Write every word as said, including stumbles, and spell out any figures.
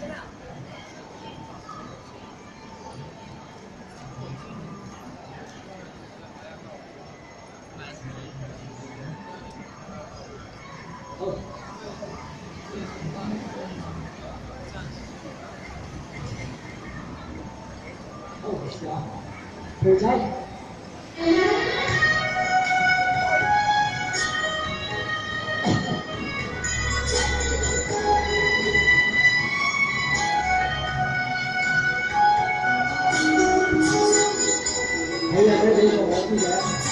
Thử thách đây là cái gì của bố bây giờ